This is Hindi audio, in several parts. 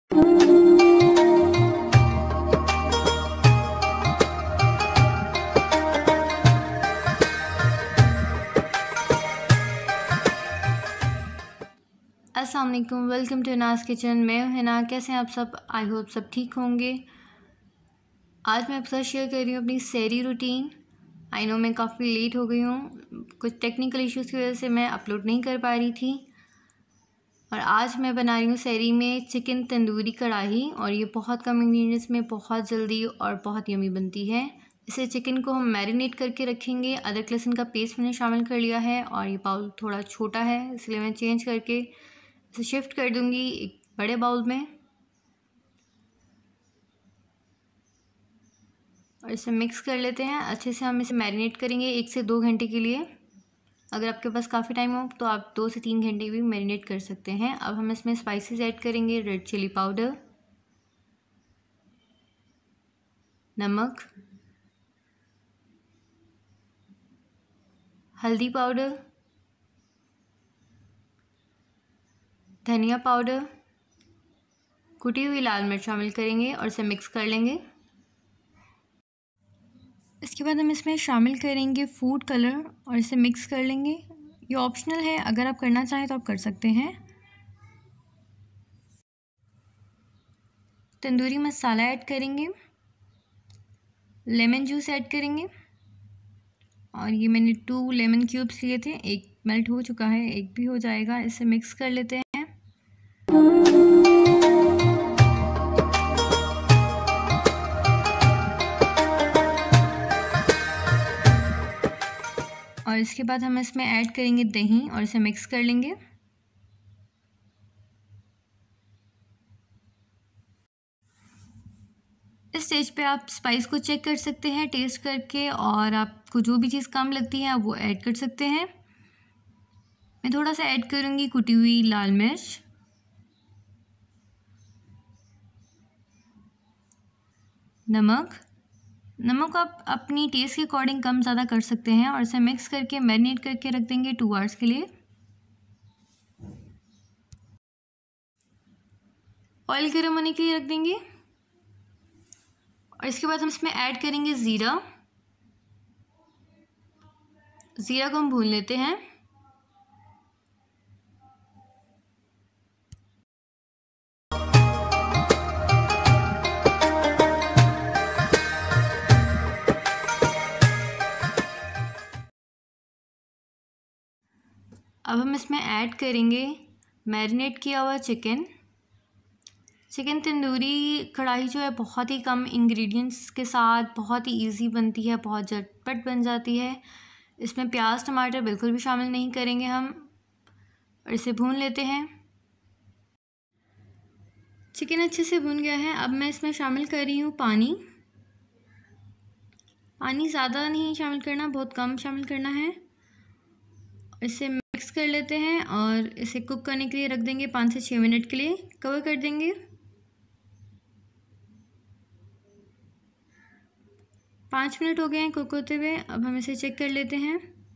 अस्सलाम वालेकुम, वेलकम टू हिनाज़ किचन। मैं हूं हिना। कैसे हैं आप सब? आई होप सब ठीक होंगे। आज मैं आपके साथ शेयर कर रही हूँ अपनी सहरी रूटीन। आई नो मैं काफ़ी लेट हो गई हूँ, कुछ टेक्निकल इश्यूज़ की वजह से मैं अपलोड नहीं कर पा रही थी। और आज मैं बना रही हूँ सहरी में चिकन तंदूरी कढ़ाई, और ये बहुत कम इंग्रेडिएंट्स में बहुत जल्दी और बहुत यमी बनती है। इसे चिकन को हम मैरिनेट करके रखेंगे। अदरक लहसुन का पेस्ट मैंने शामिल कर लिया है, और ये बाउल थोड़ा छोटा है इसलिए मैं चेंज करके इसे शिफ्ट कर दूंगी एक बड़े बाउल में, और इसे मिक्स कर लेते हैं अच्छे से। हम इसे मैरिनेट करेंगे 1 से 2 घंटे के लिए। अगर आपके पास काफ़ी टाइम हो तो आप 2 से 3 घंटे भी मैरिनेट कर सकते हैं। अब हम इसमें स्पाइसेस ऐड करेंगे। रेड चिली पाउडर, नमक, हल्दी पाउडर, धनिया पाउडर, कुटी हुई लाल मिर्च शामिल करेंगे और इसे मिक्स कर लेंगे। इसके बाद हम इसमें शामिल करेंगे फूड कलर और इसे मिक्स कर लेंगे। ये ऑप्शनल है, अगर आप करना चाहें तो आप कर सकते हैं। तंदूरी मसाला ऐड करेंगे, लेमन जूस ऐड करेंगे, और ये मैंने 2 लेमन क्यूब्स लिए थे, एक मेल्ट हो चुका है, एक भी हो जाएगा। इसे मिक्स कर लेते हैं। और इसके बाद हम इसमें ऐड करेंगे दही और इसे मिक्स कर लेंगे। इस स्टेज पे आप स्पाइस को चेक कर सकते हैं टेस्ट करके, और आपको जो भी चीज़ कम लगती है आप वो ऐड कर सकते हैं। मैं थोड़ा सा ऐड करूँगी कुटी हुई लाल मिर्च, नमक आप अपनी टेस्ट के अकॉर्डिंग कम ज़्यादा कर सकते हैं। और इसे मिक्स करके मैरिनेट करके रख देंगे 2 आवर्स के लिए। ऑयल गर्म होने के लिए रख देंगे, और इसके बाद हम इसमें ऐड करेंगे ज़ीरा को हम भून लेते हैं। अब हम इसमें ऐड करेंगे मैरिनेट किया हुआ चिकन तंदूरी कढ़ाई जो है बहुत ही कम इंग्रेडिएंट्स के साथ बहुत ही इजी बनती है, बहुत झटपट बन जाती है। इसमें प्याज टमाटर बिल्कुल भी शामिल नहीं करेंगे हम, और इसे भून लेते हैं। चिकन अच्छे से भुन गया है। अब मैं इसमें शामिल कर रही हूँ पानी ज़्यादा नहीं शामिल करना, बहुत कम शामिल करना है। इसे मिक्स कर लेते हैं और इसे कुक करने के लिए रख देंगे 5 से 6 मिनट के लिए, कवर कर देंगे। 5 मिनट हो गए हैं कुक होते हुए। अब हम इसे चेक कर लेते हैं।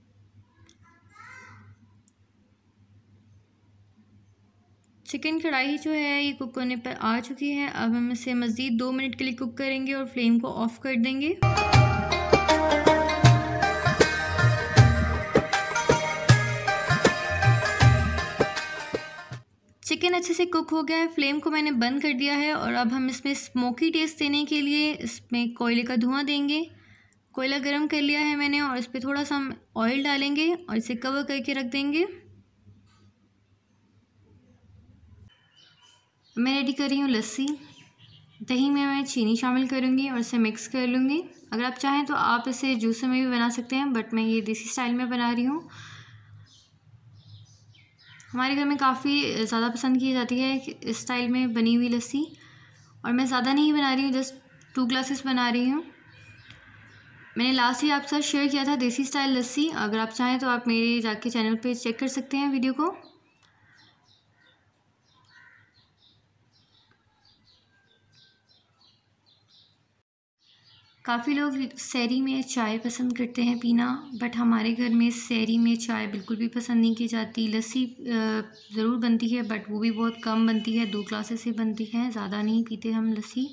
चिकन कढ़ाई जो है ये कुक होने पर आ चुकी है। अब हम इसे मज़ीद 2 मिनट के लिए कुक करेंगे और फ्लेम को ऑफ कर देंगे। चिकन अच्छे से कुक हो गया है, फ्लेम को मैंने बंद कर दिया है। और अब हम इसमें स्मोकी टेस्ट देने के लिए इसमें कोयले का धुआं देंगे। कोयला गरम कर लिया है मैंने, और इस पर थोड़ा सा हम ऑयल डालेंगे और इसे कवर करके रख देंगे। मैं रेडी कर रही हूँ लस्सी। दही में मैं चीनी शामिल करूँगी और इसे मिक्स कर लूँगी। अगर आप चाहें तो आप इसे जूस में भी बना सकते हैं, बट मैं ये देसी स्टाइल में बना रही हूँ। हमारे घर में काफ़ी ज़्यादा पसंद की जाती है इस स्टाइल में बनी हुई लस्सी, और मैं ज़्यादा नहीं बना रही हूँ, जस्ट 2 ग्लासेस बना रही हूँ। मैंने लास्ट ही आपके साथ शेयर किया था देसी स्टाइल लस्सी। अगर आप चाहें तो आप मेरे जाके चैनल पे चेक कर सकते हैं वीडियो को। काफ़ी लोग सहरी में चाय पसंद करते हैं पीना, बट हमारे घर में सहरी में चाय बिल्कुल भी पसंद नहीं की जाती। लस्सी ज़रूर बनती है, बट वो भी बहुत कम बनती है, 2 ग्लासेस से बनती है, ज़्यादा नहीं पीते हम लस्सी।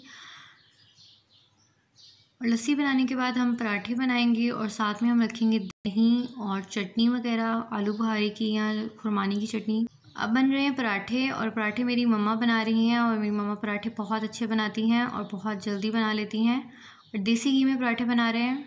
और लस्सी बनाने के बाद हम पराठे बनाएंगे और साथ में हम रखेंगे दही और चटनी वगैरह, आलू बुखारे की या खुरमानी की चटनी। अब बन रहे हैं पराठे, और पराठे मेरी मम्मा बना रही हैं, और मेरी मम्मा पराठे बहुत अच्छे बनाती हैं और बहुत जल्दी बना लेती हैं, और देसी घी में पराठे बना रहे हैं।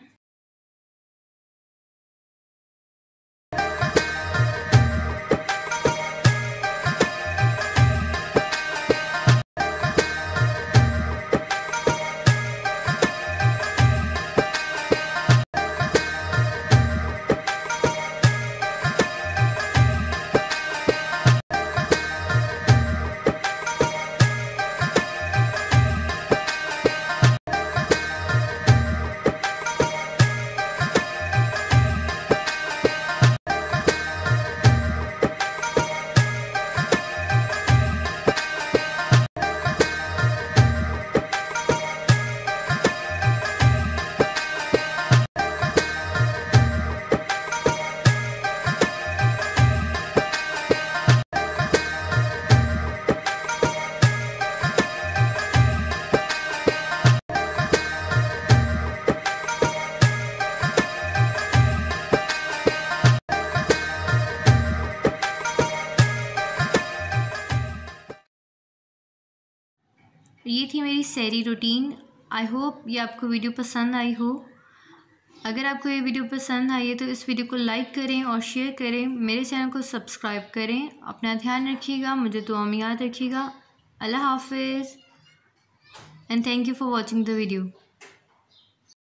ये थी मेरी सहरी रूटीन। आई होप ये आपको वीडियो पसंद आई हो। अगर आपको ये वीडियो पसंद आई है तो इस वीडियो को लाइक करें और शेयर करें, मेरे चैनल को सब्सक्राइब करें। अपना ध्यान रखिएगा, मुझे दुआ में याद रखिएगा। अल्लाह हाफिज़ and thank you for watching the video.